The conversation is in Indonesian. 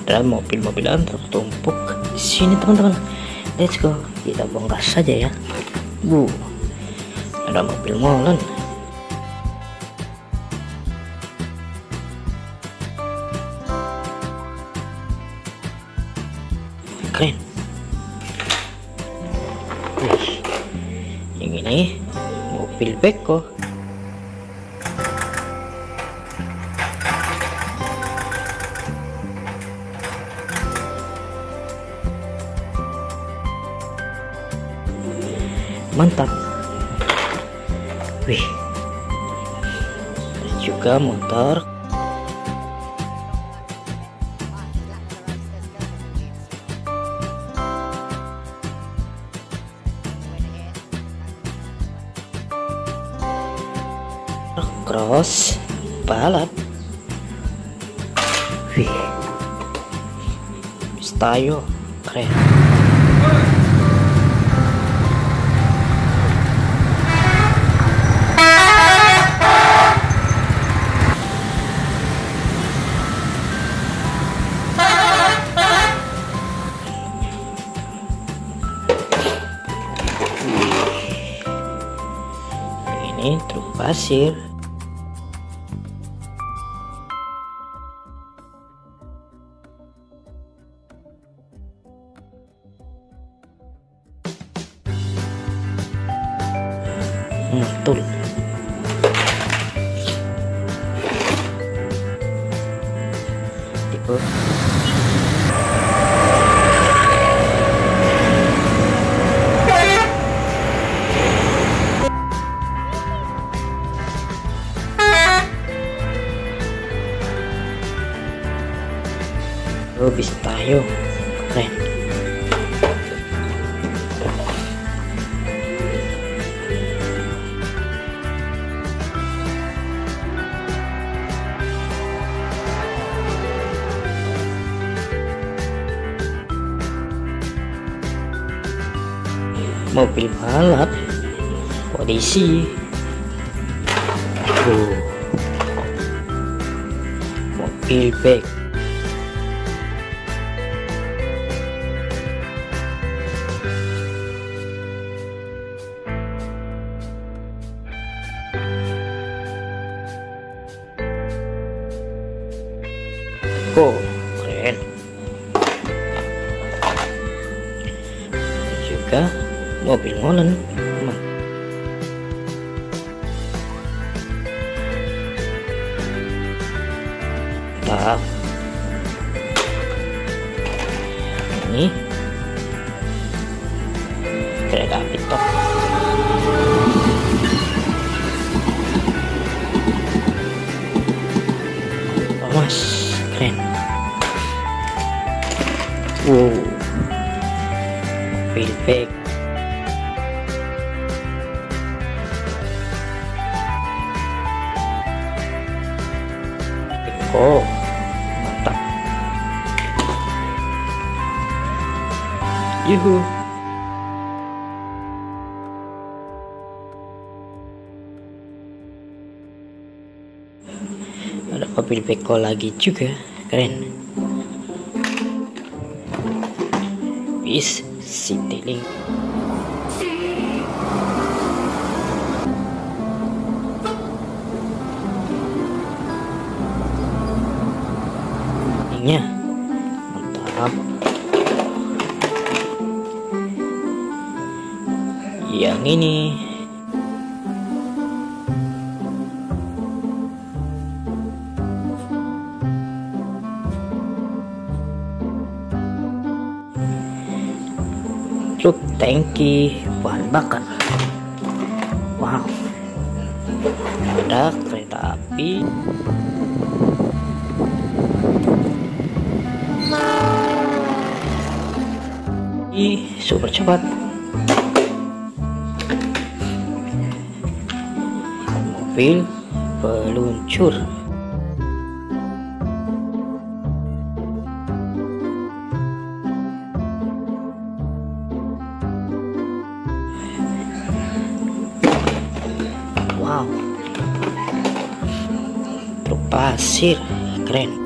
Ada mobil-mobilan tertumpuk di sini teman-teman. Let's go, kita bongkar saja ya. Ada mobil molen. Keren. Yang ini mobil beko. Mantap. Wih, ada juga motor. Cross balap. Wih, Stayo keren. Ini truk pasir. Betul. Tipe bisa tayo keren. Mobil balap polisi. Mobil bek. Keren juga mobil molen. Mantap. Ini kereta api top. Thomas keren. Mobil bek. Mantap. Yuhu. Ada mobil beko lagi juga, keren. Bis Citylink. Ininya mantap. Yang ini truk tangki bahan bakar. Wow, ada kereta api. Super cepat. Mobil peluncur. Wow, truk pasir keren.